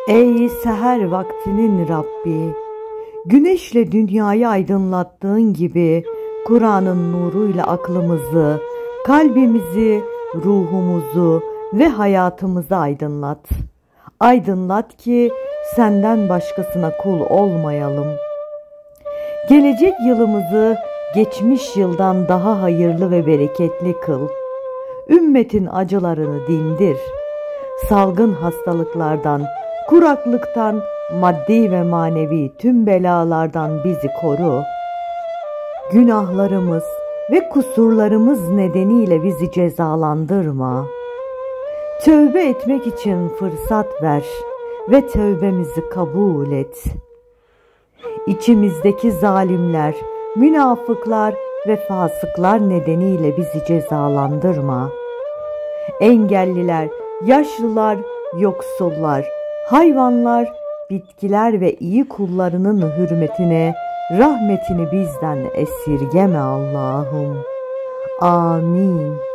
Ey seher vaktinin Rabbi, güneşle dünyayı aydınlattığın gibi Kur'an'ın nuruyla aklımızı, kalbimizi, ruhumuzu ve hayatımızı aydınlat. Aydınlat ki senden başkasına kul olmayalım. Gelecek yılımızı geçmiş yıldan daha hayırlı ve bereketli kıl. Ümmetin acılarını dindir. Salgın hastalıklardan, kuraklıktan, maddi ve manevi tüm belalardan bizi koru. Günahlarımız ve kusurlarımız nedeniyle bizi cezalandırma. Tövbe etmek için fırsat ver ve tövbemizi kabul et. İçimizdeki zalimler, münafıklar ve fasıklar nedeniyle bizi cezalandırma. Engelliler, yaşlılar, yoksullar, hayvanlar, bitkiler ve iyi kullarının hürmetine, rahmetini bizden esirgeme Allah'ım. Amin.